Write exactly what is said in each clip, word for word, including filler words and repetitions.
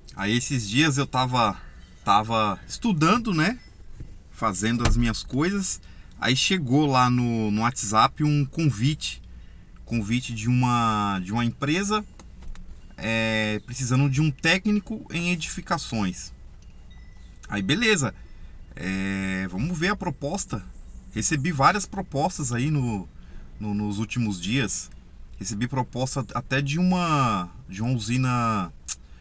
Aí esses dias eu tava, tava estudando, né? Fazendo as minhas coisas. Aí chegou lá no, no WhatsApp um convite. Convite de uma, de uma empresa é, precisando de um técnico em edificações. Aí beleza, é, vamos ver a proposta. Recebi várias propostas aí no, no- nos últimos dias. Recebi proposta até de uma de uma usina,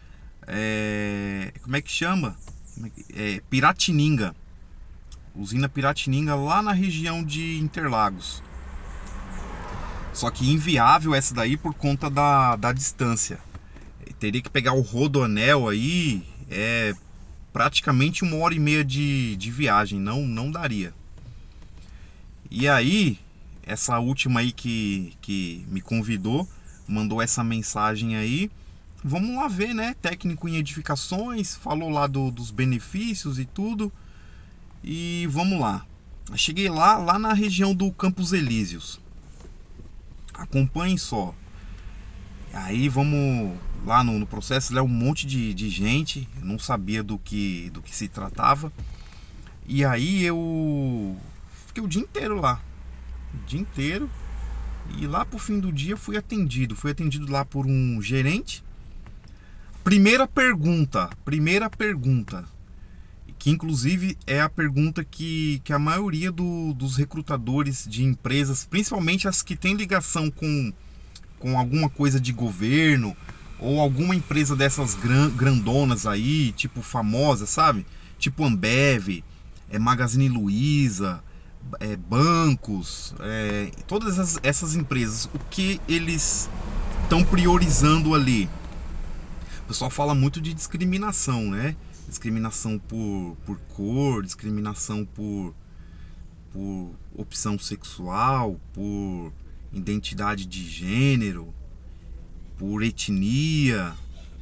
é, como é que chama? Como é que- é, Piratininga. Usina Piratininga lá na região de Interlagos. Só que inviável essa daí por conta da, da distância. Teria que pegar o Rodoanel aí, é praticamente uma hora e meia de, de viagem, não, não daria. E aí, essa última aí que, que me convidou, mandou essa mensagem aí. Vamos lá ver, né? Técnico em edificações, falou lá do, dos benefícios e tudo. E vamos lá. Cheguei lá, lá na região do Campos Elíseos. Acompanhe só. Aí vamos lá no, no processo, é um monte de, de gente, eu não sabia do que, do que se tratava. E aí eu fiquei o dia inteiro lá, o dia inteiro. E lá pro fim do dia fui atendido. Fui atendido lá por um gerente. Primeira pergunta, primeira pergunta, que inclusive é a pergunta que, que a maioria do, dos recrutadores de empresas, principalmente as que têm ligação com, com alguma coisa de governo ou alguma empresa dessas gran, grandonas aí, tipo famosa, sabe? Tipo Ambev, é Magazine Luiza, é, bancos, é, todas essas, essas empresas, o que eles estão priorizando ali? O pessoal fala muito de discriminação, né? Discriminação por, por cor, discriminação por, por opção sexual, por identidade de gênero, por etnia,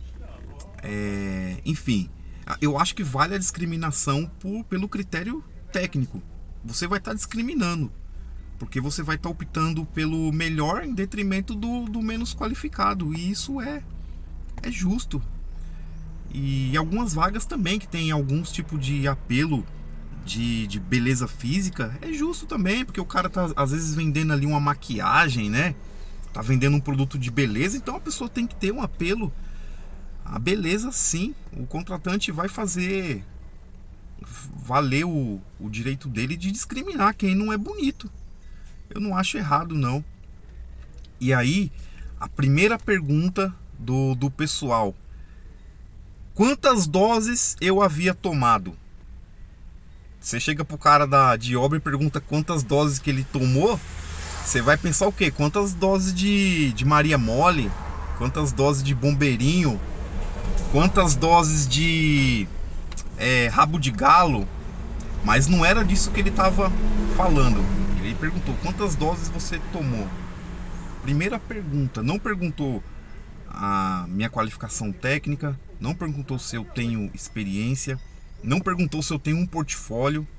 é, enfim. Eu acho que vale a discriminação por, pelo critério técnico. Você vai estar discriminando, porque você vai estar optando pelo melhor em detrimento do, do menos qualificado. E isso é, é justo. E algumas vagas também que tem alguns tipos de apelo de, de beleza física, é justo também, porque o cara tá às vezes vendendo ali uma maquiagem, né? Tá vendendo um produto de beleza, então a pessoa tem que ter um apelo. A beleza, sim, o contratante vai fazer valer o, o direito dele de discriminar quem não é bonito. Eu não acho errado, não. E aí, a primeira pergunta do, do pessoal: quantas doses eu havia tomado? Você chega pro cara da, de obra e pergunta quantas doses que ele tomou, você vai pensar o quê? Quantas doses de, de Maria Mole? Quantas doses de bombeirinho? Quantas doses de é, rabo de galo? Mas não era disso que ele estava falando. Ele perguntou quantas doses você tomou. Primeira pergunta, não perguntou a minha qualificação técnica, não perguntou se eu tenho experiência, não perguntou se eu tenho um portfólio.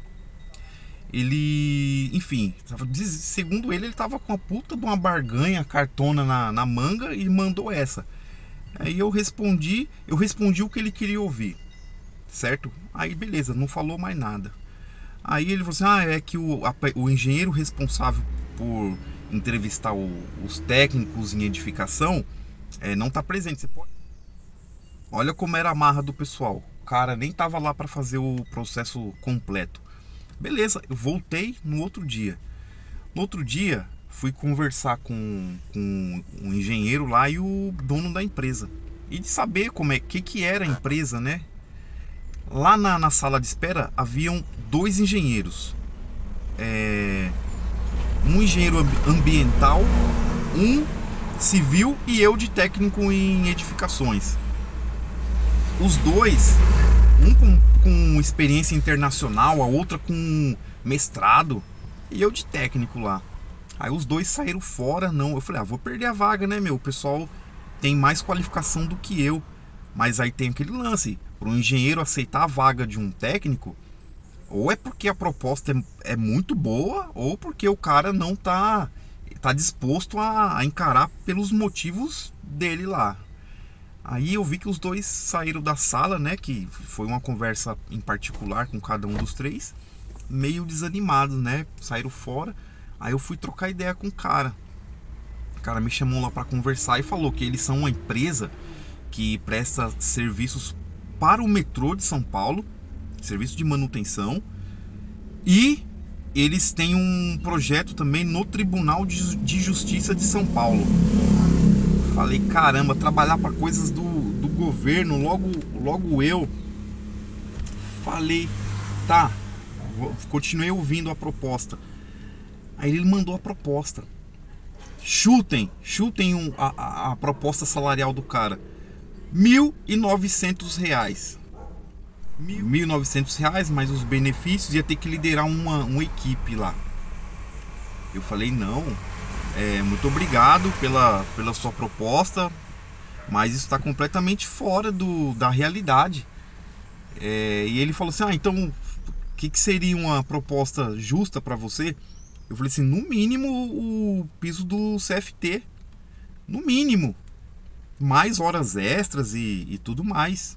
Ele, enfim, segundo ele, ele tava com a puta de uma barganha cartona na, na manga e mandou essa. Aí eu respondi, eu respondi o que ele queria ouvir, certo? Aí beleza, não falou mais nada. Aí ele falou assim: ah, é que o, a, o engenheiro responsável por entrevistar o, os técnicos em edificação é, não tá presente. Você pode... Olha como era a marra do pessoal. O cara nem tava lá para fazer o processo completo. Beleza, eu voltei no outro dia. No outro dia, fui conversar com, com um engenheiro lá e o dono da empresa. E de saber como é que, que era a empresa, né? Lá na, na sala de espera haviam dois engenheiros. É, um engenheiro ambiental, um civil e eu de técnico em edificações. Os dois, um com, com experiência internacional, a outra com mestrado, e eu de técnico lá. Aí os dois saíram fora, não. Eu falei, ah, vou perder a vaga, né, meu? O pessoal tem mais qualificação do que eu. Mas aí tem aquele lance, para um engenheiro aceitar a vaga de um técnico, ou é porque a proposta é, é muito boa, ou porque o cara não tá, tá disposto a, a encarar pelos motivos dele lá. Aí eu vi que os dois saíram da sala, né? Que foi uma conversa em particular com cada um dos três, meio desanimados, né? Saíram fora. Aí eu fui trocar ideia com o cara. O cara me chamou lá para conversar e falou que eles são uma empresa que presta serviços para o metrô de São Paulo, serviço de manutenção, e eles têm um projeto também no Tribunal de Justiça de São Paulo. Falei, caramba, trabalhar para coisas do, do governo, logo, logo eu. Falei, tá, continuei ouvindo a proposta. Aí ele mandou a proposta. Chutem, chutem um, a, a, a proposta salarial do cara. Mil e novecentos reais. Mil e novecentos reais, mais os benefícios, ia ter que liderar uma, uma equipe lá. Eu falei, não, é, muito obrigado pela, pela sua proposta, mas isso está completamente fora do, da realidade. É, e ele falou assim, ah, então o que, que seria uma proposta justa para você? Eu falei assim, no mínimo o piso do C F T, no mínimo, mais horas extras e, e tudo mais.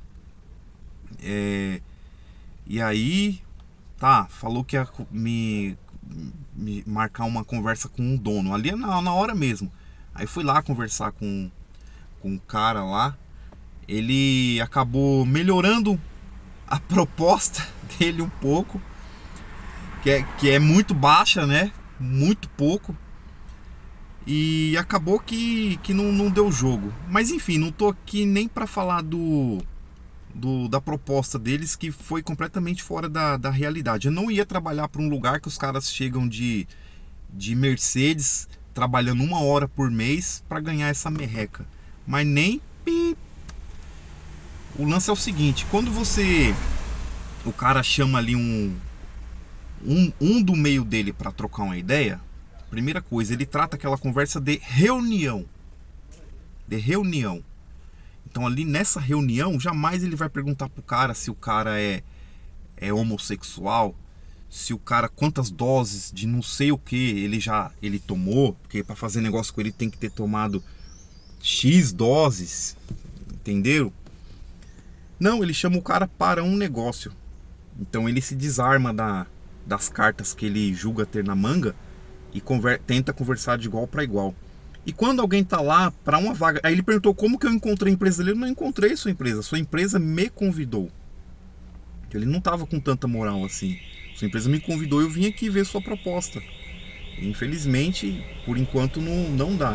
É, e aí, tá, falou que ia me, me marcar uma conversa com o dono, ali na, na hora mesmo. Aí fui lá conversar com, com o cara lá. Ele acabou melhorando a proposta dele um pouco, que é, que é muito baixa, né? Muito pouco. E acabou que, que não, não deu jogo. Mas enfim, não tô aqui nem para falar do, do da proposta deles, que foi completamente fora da, da realidade. Eu não ia trabalhar para um lugar que os caras chegam de, de Mercedes, trabalhando uma hora por mês para ganhar essa merreca. Mas nem... Pi. O lance é o seguinte, quando você... O cara chama ali um... Um, um do meio dele para trocar uma ideia. Primeira coisa, ele trata aquela conversa de reunião. De reunião. Então ali nessa reunião, jamais ele vai perguntar pro cara se o cara é, é homossexual, se o cara, quantas doses de não sei o que ele já ele tomou, porque para fazer negócio com ele tem que ter tomado X doses, entenderam? Não, ele chama o cara para um negócio. Então ele se desarma da, das cartas que ele julga ter na manga e conver, tenta conversar de igual para igual. E quando alguém tá lá para uma vaga, aí ele perguntou como que eu encontrei a empresa dele. Eu não encontrei sua empresa, sua empresa me convidou. Ele não tava com tanta moral assim. Sua empresa me convidou e eu vim aqui ver sua proposta. E, infelizmente, por enquanto não, não dá.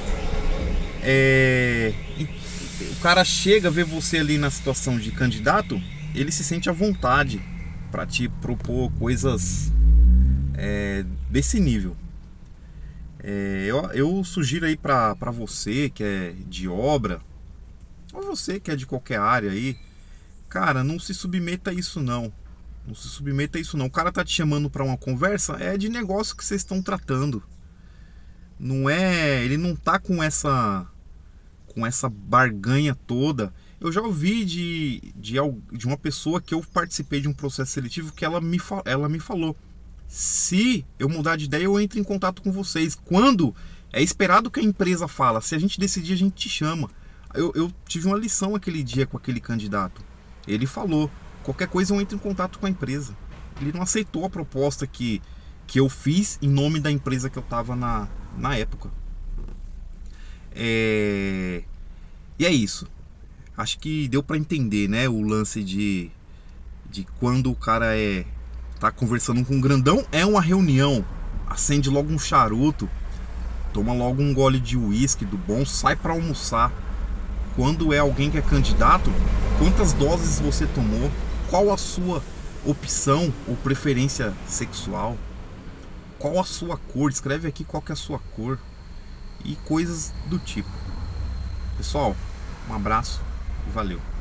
É... O cara chega, vê você ali na situação de candidato, ele se sente à vontade para te propor coisas é, desse nível. É, eu, eu sugiro aí para você que é de obra, ou você que é de qualquer área aí, cara, não se submeta a isso não. Não se submeta a isso não. O cara tá te chamando para uma conversa, é de negócio que vocês estão tratando. Não é, ele não tá com essa com essa barganha toda. Eu já ouvi de, de, de uma pessoa que eu participei de um processo seletivo que ela me, ela me falou: se eu mudar de ideia, eu entro em contato com vocês. Quando é esperado que a empresa fala, se a gente decidir, a gente te chama. Eu, eu tive uma lição aquele dia com aquele candidato. Ele falou, qualquer coisa eu entro em contato com a empresa. Ele não aceitou a proposta que, que eu fiz em nome da empresa que eu estava na, na época. É... E é isso. Acho que deu para entender, né, o lance de, de quando o cara é... tá conversando com um grandão, é uma reunião, acende logo um charuto, toma logo um gole de uísque do bom, sai para almoçar. Quando é alguém que é candidato, quantas doses você tomou, qual a sua opção ou preferência sexual, qual a sua cor, escreve aqui qual que é a sua cor e coisas do tipo. Pessoal, um abraço e valeu.